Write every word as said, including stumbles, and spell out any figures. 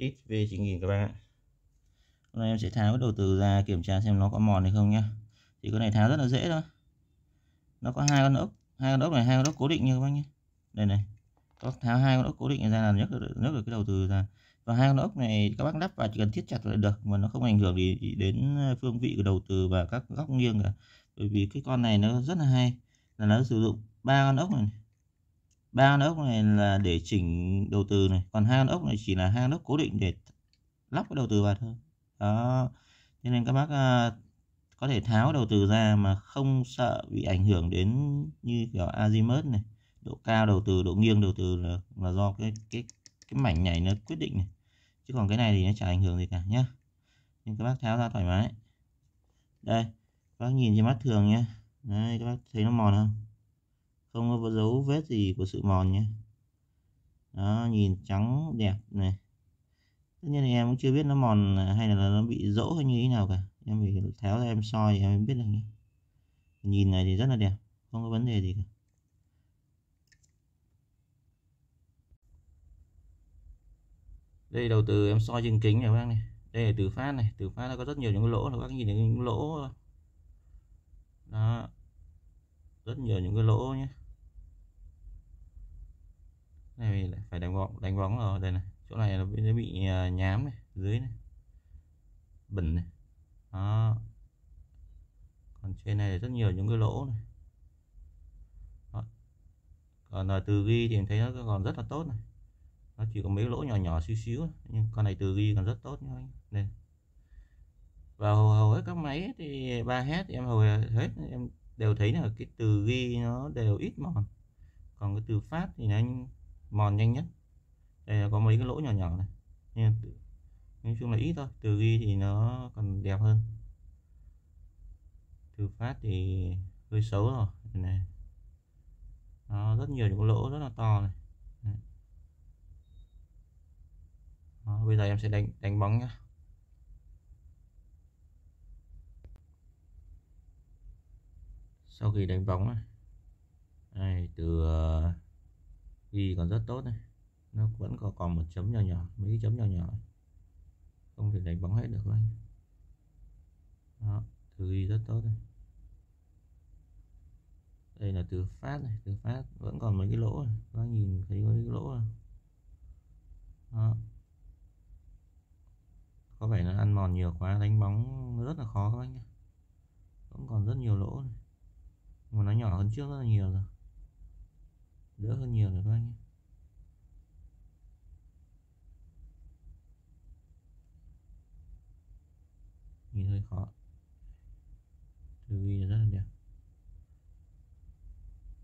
ít về chín nghìn các bạn ạ. Hôm nay em sẽ tháo cái đầu từ ra kiểm tra xem nó có mòn hay không nhá. Thì cái này tháo rất là dễ thôi. Nó có hai con ốc, hai con ốc này, hai con ốc cố định như các bác nhé. Đây này, có tháo hai con ốc cố định ra là nhấc được, nhấc được cái đầu từ ra. Và hai con ốc này các bác lắp vào chỉ cần thiết chặt lại được, mà nó không ảnh hưởng gì đến phương vị của đầu từ và các góc nghiêng cả. Bởi vì cái con này nó rất là hay là nó sử dụng ba con ốc này, ba con ốc này là để chỉnh đầu từ này, còn hai con ốc này chỉ là hai con ốc cố định để lắp cái đầu từ vào thôi. Đó, cho nên các bác uh, có thể tháo đầu từ ra mà không sợ bị ảnh hưởng đến như kiểu azimuth này, độ cao đầu từ, độ nghiêng đầu từ là, là do cái cái cái mảnh này nó quyết định này, chứ còn cái này thì nó chẳng ảnh hưởng gì cả nhá. Nhưng các bác tháo ra thoải mái. Đây, các bác nhìn trên mắt thường nhé. Đấy, các bác thấy nó mòn không? Không có dấu vết gì của sự mòn nhé. Đó, nhìn trắng đẹp này. Tất nhiên thì em cũng chưa biết nó mòn hay là nó bị rỗ hay như thế nào cả. Em phải tháo ra em soi thì em mới biết được nhé. Nhìn này thì rất là đẹp, không có vấn đề gì cả. Đây đầu từ em soi trên kính này các bác này. Đây là từ phát này, từ phát nó có rất nhiều những cái lỗ, các bác nhìn thấy những lỗ. Đó. Rất nhiều những cái lỗ nhé. Này phải đánh bóng, đánh bóng rồi đây này. Chỗ này nó bị, bị nhám này, dưới này. Bẩn này. Đó. Còn trên này rất nhiều những cái lỗ này. Đó. Còn là từ ghi thì em thấy nó còn rất là tốt này. Nó chỉ có mấy lỗ nhỏ nhỏ xíu xíu, nhưng con này từ ghi còn rất tốt nha anh. Đây. Và hầu, hầu hết các máy thì ba héc thì em hầu hết em đều thấy là cái từ ghi nó đều ít mòn, còn cái từ phát thì nó mòn nhanh nhất. Đây là có mấy cái lỗ nhỏ nhỏ này, nhưng nói chung là ít thôi. Từ ghi thì nó còn đẹp hơn, từ phát thì hơi xấu rồi này. Nó rất nhiều những lỗ rất là to này. Đó, bây giờ em sẽ đánh đánh bóng nhá. Sau khi đánh bóng này, này từ uh, ghi còn rất tốt này, nó vẫn còn còn một chấm nhỏ nhỏ, mấy cái chấm nhỏ nhỏ không thể đánh bóng hết được anh. Đó, từ ghi rất tốt này. Đây là từ phát này, từ phát vẫn còn mấy cái lỗ này, các bạn nhìn thấy mấy cái lỗ này. Đó. Có vẻ là ăn mòn nhiều quá, đánh bóng nó rất là khó các bác nhé. Vẫn còn rất nhiều lỗ này, mà nó nhỏ hơn trước rất là nhiều rồi, đỡ hơn nhiều rồi các bác nhé. Nhìn hơi khó.